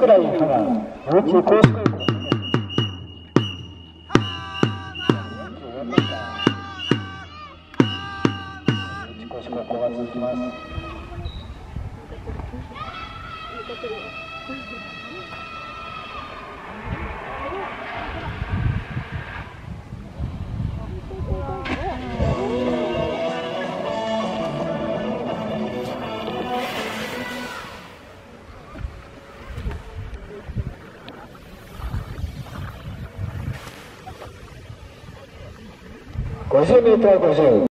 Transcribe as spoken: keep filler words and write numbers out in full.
桜井花幼稚公式高校が続きます。ごじゅうメートルごじゅう。